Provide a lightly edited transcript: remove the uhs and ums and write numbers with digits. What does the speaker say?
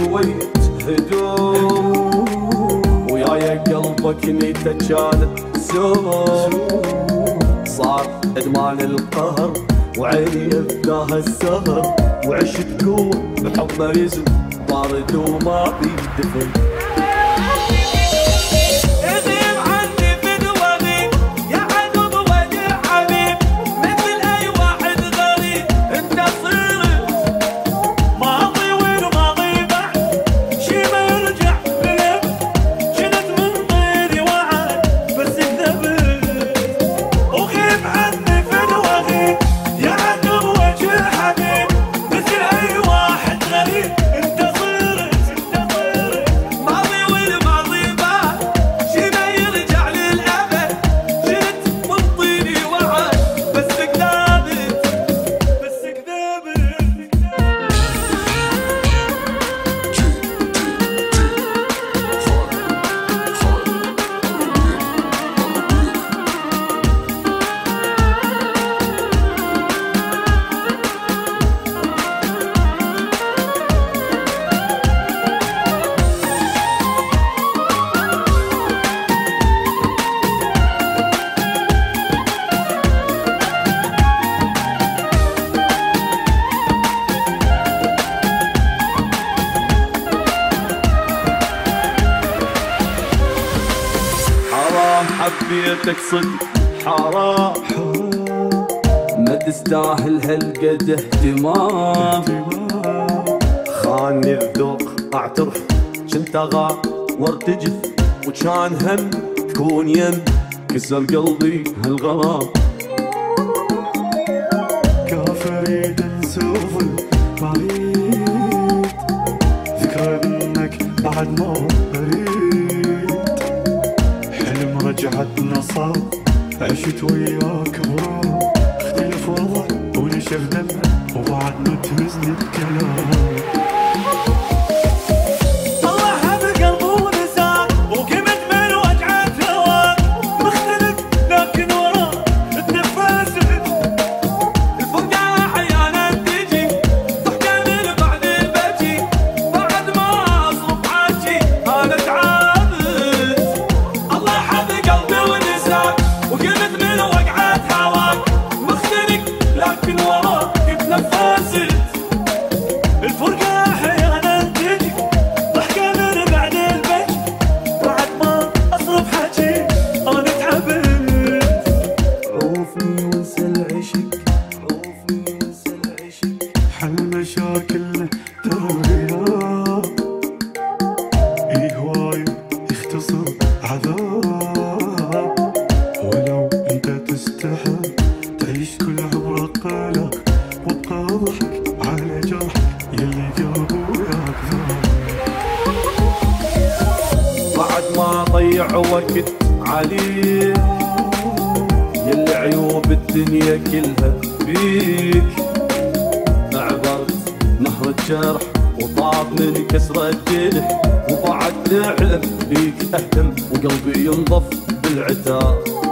شوية هدوء، وياي قلبك نيته كانت سوء. صار ادمان القهر وعيني ابداها السهر، وعشت قوة بحب ما يزول بارد وما بيدفن. حبيتك صدق حرام، ما تستاهل هالقد اهتمام. خاني الذوق اعترف كنت اغار وارتجف، وكان هم تكون يم كسر قلبي هالغرام. كافريد نسوف البعيد، ذكرى انك بعد ما بريد. حلم رجعتنا صار عشت وياك غرام، اختلف وضع ونشف دمع وبعد ما تهزني بكلام. مشاكلنا ترغياب، ايه هواي يختصر عذاب. ولو انت تستحى تعيش كل عمرك قلق، وابقى ضحك على جرحك يلي قلبه وياك ذاب. بعد ما ضيع وقت عليك، يلي عيوب الدنيا كلها بيك. نهر الجرح وطاب من كسرة الجرح، وبعد نعلم بيك اهتم وقلبي ينضف بالعتاب.